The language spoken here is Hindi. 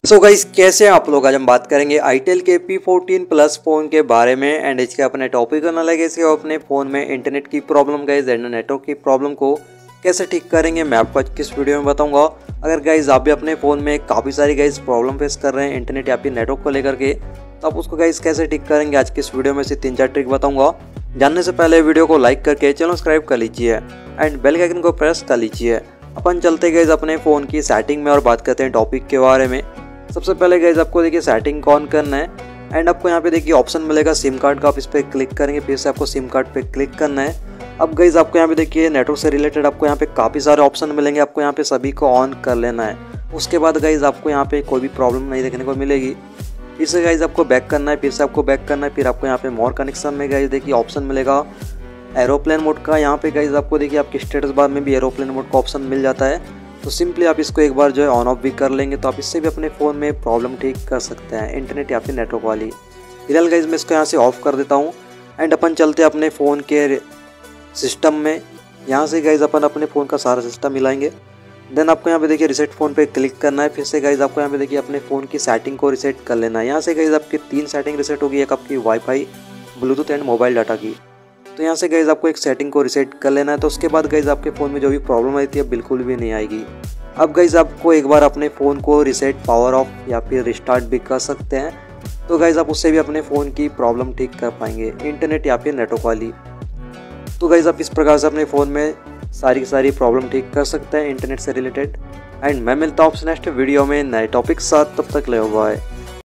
सो गाइस, कैसे हैं आप लोग। आज हम बात करेंगे आईटेल के P14 प्लस फ़ोन के बारे में एंड इसके अपने टॉपिक करना लगे इसके अपने फ़ोन में इंटरनेट की प्रॉब्लम गाइस एंड नेटवर्क की प्रॉब्लम को कैसे ठीक करेंगे मैं आपको आज किस वीडियो में बताऊंगा। अगर गाइस आप भी अपने फ़ोन में काफ़ी सारी गाइस प्रॉब्लम फेस कर रहे हैं इंटरनेट या फिर नेटवर्क को लेकर के, तो आप उसको गाइस कैसे ठीक करेंगे आज की इस वीडियो में से 3-4 ट्रिक बताऊँगा। जानने से पहले वीडियो को लाइक करके चैनल सब्सक्राइब कर लीजिए एंड बेल आइकन को प्रेस कर लीजिए। अपन चलते गाइस अपने फ़ोन की सेटिंग में और बात करते हैं टॉपिक के बारे में। सबसे पहले गाइस आपको देखिए सेटिंग ऑन करना है एंड आपको यहाँ पे देखिए ऑप्शन मिलेगा सिम कार्ड का, आप इस पर क्लिक करेंगे, फिर से आपको सिम कार्ड पे क्लिक करना है। अब गाइस आपको यहाँ पे देखिए नेटवर्क से रिलेटेड आपको यहाँ पे काफ़ी सारे ऑप्शन मिलेंगे, आपको यहाँ पे सभी को ऑन कर लेना है। उसके बाद गाइस आपको यहाँ पे कोई भी प्रॉब्लम नहीं देखने को मिलेगी। फिर से गाइस आपको बैक करना है, फिर से आपको बैक करना है, फिर आपको यहाँ पे मोर कनेक्शन में गाइस देखिए ऑप्शन मिलेगा एरोप्लेन मोड का। यहाँ पे गाइस आपको देखिए आपके स्टेटस बार में भी एरोप्लेन मोड का ऑप्शन मिल जाता है, तो सिंपली आप इसको एक बार जो है ऑन ऑफ भी कर लेंगे तो आप इससे भी अपने फ़ोन में प्रॉब्लम ठीक कर सकते हैं इंटरनेट या फिर नेटवर्क वाली। फिलहाल गाइस मैं इसको यहाँ से ऑफ कर देता हूँ एंड अपन चलते हैं अपने फ़ोन के सिस्टम में। यहाँ से गाइस अपन अपने फ़ोन का सारा सिस्टम मिलाएंगे। देन आपको यहाँ पे देखिए रिसेट फ़ोन पे क्लिक करना है। फिर से गाइस आपको यहाँ पे देखिए अपने फ़ोन की सेटिंग को रिसेट कर लेना है। यहाँ से गाइस आपकी 3 सेटिंग रिसेट होगी, एक आपकी WiFi, bluetooth and mobile data की। तो यहाँ से गाइस आपको एक सेटिंग को रिसेट कर लेना है। तो उसके बाद गाइस आपके फ़ोन में जो भी प्रॉब्लम आई थी अब बिल्कुल भी नहीं आएगी। अब गाइस आपको एक बार अपने फ़ोन को रिसेट, पावर ऑफ या फिर रिस्टार्ट भी कर सकते हैं, तो गाइस आप उससे भी अपने फ़ोन की प्रॉब्लम ठीक कर पाएंगे इंटरनेट या फिर नेटवर्क वाली। तो गाइस आप इस प्रकार से अपने फ़ोन में सारी की सारी प्रॉब्लम ठीक कर सकते हैं इंटरनेट से रिलेटेड। एंड मैं मिलता हूँ आपसे नेक्स्ट वीडियो में नए टॉपिक के साथ, तब तक ले बाय।